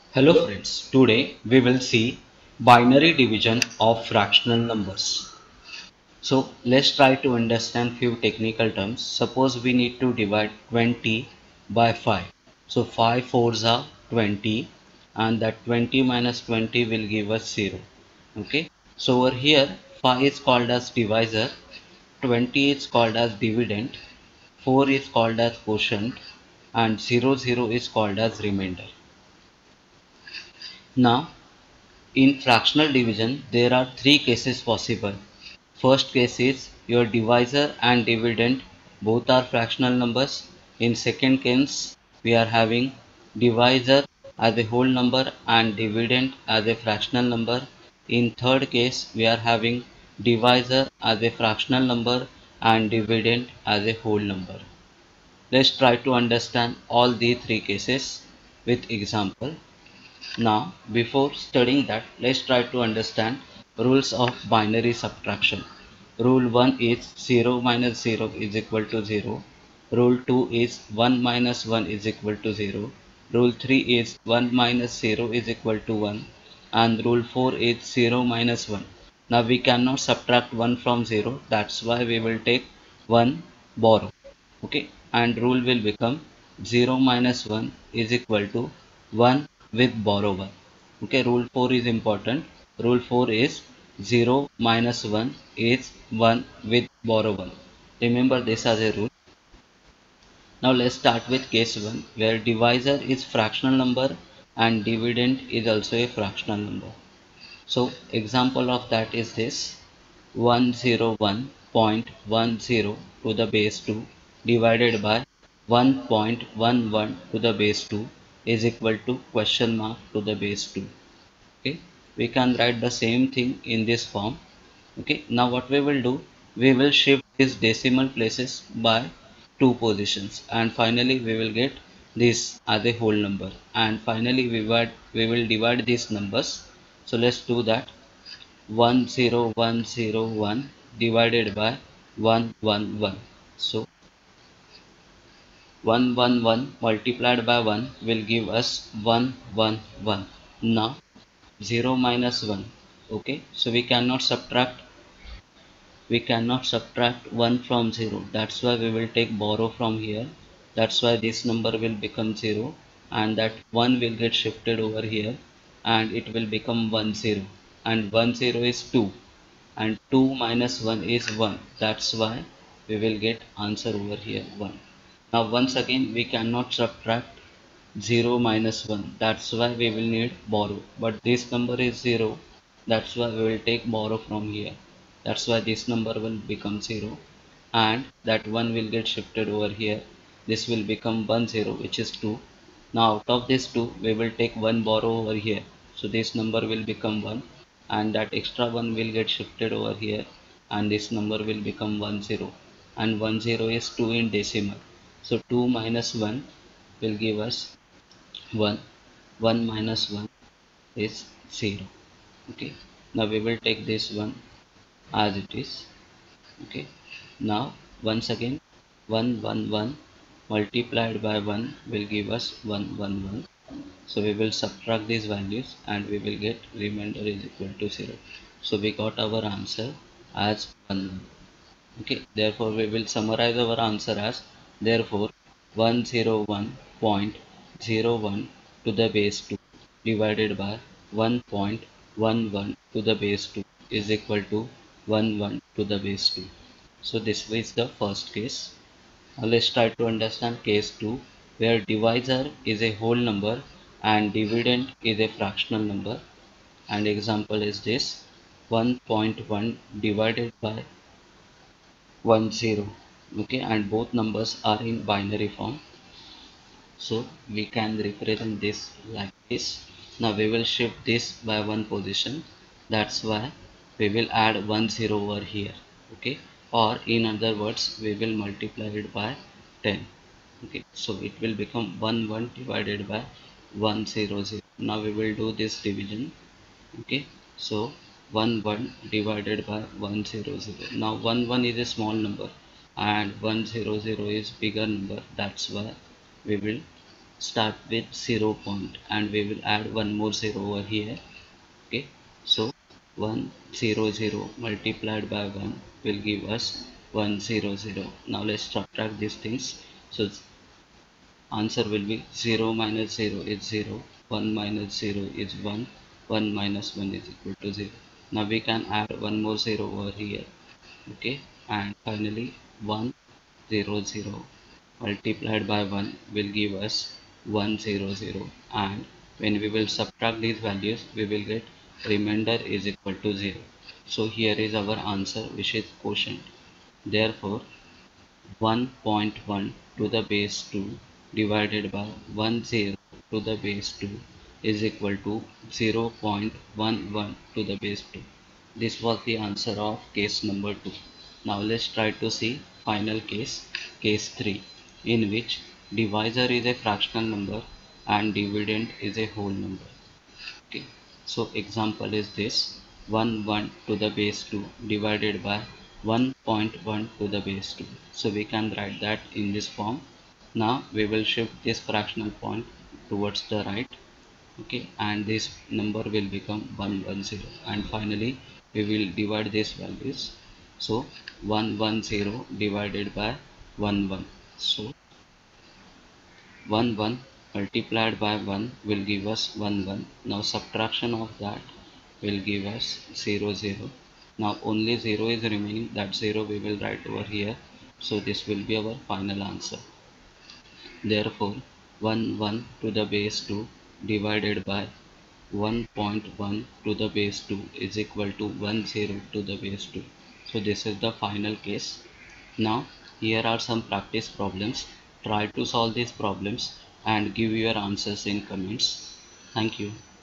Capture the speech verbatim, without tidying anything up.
Hello friends, today we will see binary division of fractional numbers. So let's try to understand few technical terms. Suppose we need to divide twenty by five. So five fours are twenty and that twenty minus twenty will give us zero. Okay. So over here five is called as divisor, twenty is called as dividend, four is called as quotient and zero zero is called as remainder. Now in fractional division, there are three cases possible. First case is your divisor and dividend both are fractional numbers. In second case, we are having divisor as a whole number and dividend as a fractional number. In third case, we are having divisor as a fractional number and dividend as a whole number. Let's try to understand all these three cases with example. Now, before studying that, let's try to understand rules of binary subtraction. Rule one is zero minus zero is equal to zero. Rule two is one minus one is equal to zero. Rule three is one minus zero is equal to one. And rule four is zero minus one. Now we cannot subtract one from zero. That's why we will take one borrow. Okay, and rule will become zero minus one is equal to one with borrow one. Okay, rule four is important. Rule four is zero minus one is one with borrow one. Remember this as a rule. Now let's start with case one where divisor is fractional number and dividend is also a fractional number. So example of that is this: one hundred one point one zero to the base two divided by one point one one to the base two is equal to question mark to the base two. Okay, we can write the same thing in this form. Okay, now what we will do, we will shift these decimal places by two positions and finally we will get this as a whole number, and finally we will, we will divide these numbers. So let's do that. one zero one zero one divided by one one one. So one one one multiplied by one will give us one one one. Now zero minus one. Okay, so we cannot subtract we cannot subtract one from zero. That's why we will take borrow from here. That's why this number will become zero and that one will get shifted over here and it will become one zero, and one zero is two and two minus one is one. That's why we will get answer over here one. Now once again we cannot subtract zero minus one. That's why we will need borrow. But this number is zero. That's why we will take borrow from here. That's why this number will become zero and that one will get shifted over here. This will become one zero, which is two. Now out of this two we will take one borrow over here. So this number will become one and that extra one will get shifted over here and this number will become one zero, and one zero is two in decimal. So two minus one will give us one. one minus one is zero. Okay, now we will take this one as it is. Okay, now once again one one one multiplied by one will give us one one one. So we will subtract these values and we will get remainder is equal to zero. So we got our answer as one. Okay, therefore we will summarize our answer as, therefore one hundred one point zero one to the base two divided by one point one one to the base two is equal to one one to the base two. So this is the first case. Now let's try to understand case two where divisor is a whole number and dividend is a fractional number, and example is this: one point one divided by one zero. Okay, and both numbers are in binary form, so we can represent this like this. Now we will shift this by one position. That's why we will add one zero over here. Okay, or in other words we will multiply it by ten. Okay, so it will become one one divided by one zero zero. Now we will do this division. Okay, so one one divided by one zero zero. Now one one is a small number and one zero zero is bigger number. That's why we will start with zero point and we will add one more zero over here. Okay, so one zero zero multiplied by one will give us one zero zero. Now let's subtract these things. So answer will be zero minus zero is zero, one minus zero is one, one minus one is equal to zero. Now we can add one more zero over here. Okay, and finally one zero zero multiplied by one will give us one zero zero, and when we will subtract these values we will get remainder is equal to zero. So here is our answer, which is quotient. Therefore one point one to the base two divided by one zero to the base two is equal to zero point one one to the base two. This was the answer of case number two. Now let's try to see final case, case three, in which divisor is a fractional number and dividend is a whole number. Okay, so example is this: one one to the base two divided by one point one to the base two. So we can write that in this form. Now we will shift this fractional point towards the right. Okay, and this number will become one hundred ten, and finally we will divide these values. So one hundred ten divided by one one. So one one multiplied by one will give us one one. Now subtraction of that will give us zero zero. Now only zero is remaining, that zero we will write over here. So this will be our final answer. Therefore one one to the base two divided by one point one to the base two is equal to one zero to the base two. So this is the final case. Now here are some practice problems. Try to solve these problems and give your answers in comments. Thank you.